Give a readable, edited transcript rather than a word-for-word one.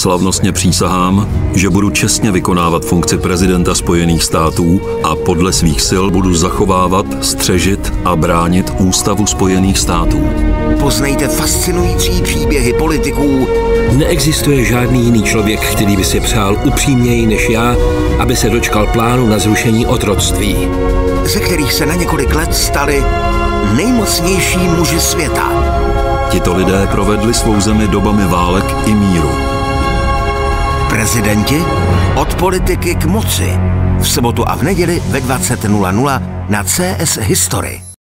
Slavnostně přísahám, že budu čestně vykonávat funkci prezidenta Spojených států a podle svých sil budu zachovávat, střežit a bránit Ústavu Spojených států. Poznejte fascinující příběhy politiků. Neexistuje žádný jiný člověk, který by si přál upřímněji než já, aby se dočkal plánu na zrušení otroctví. Ze kterých se na několik let stali nejmocnější muži světa. Tito lidé provedli svou zemi dobami válek i míru. Prezidenti od politiky k moci. V sobotu a v neděli ve 20:00 na CS History.